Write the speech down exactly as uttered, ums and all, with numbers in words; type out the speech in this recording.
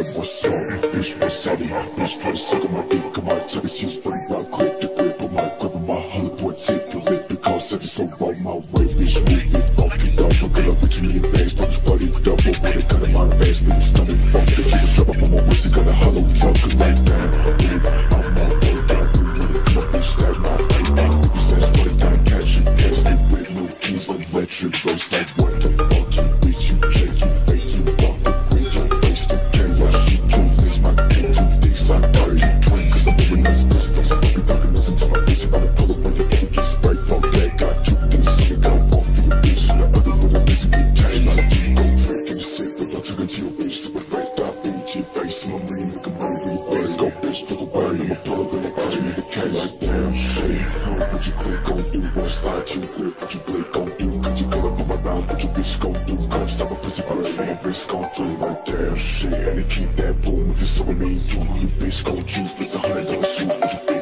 said, what's up? Bitch, what's up? Bitch, try to suck on my dick. I might take a she's funny, right? Click the grip on my grip on my Hollywood tip. Your lip because every so roll my way. Bitch, move it, fuck it up. Look at up between your bags, don't just buddy it up. But when it cut in my face, when you stomach, fuck it. Keep a strap up on my waist, you got a hollow tuck. Cause right now, move, I'm not work out. You wanna come up, bitch, that my way. My hoops, that's what I got. Catch you, can't stay with no keys, electric. Ghost like, what the fuck, you bitch, you can't, you fake, you buff it. With your face, the camera, she you this my king, two dicks, I got you twin. Cause I'm moving nuts, pussy, pussy, stop me talking nuts until my face. About to pull up when the baby gets sprayed. Fuck that, got two things, so they got one for your bitch. And the other one is lazy, get cash. Like you go trick and sick, but I took into your bitch. Super red dot, beat your face, and I'm reading, make a money with your face. Go bitch, took a body, I'ma pull up in that car, you need the cash. Like damn, shit, how what you click gon' do? One slide, you grip, what you blade gon' do? Could you pull up on my round, what your bitch gon' do? Come stop a pussy, but it's my wrist gon' do. Like damn, shit, and they keep that boom if it's so mean to you. Bitch gon' choose, it's a hundred dollar shoes, what you think?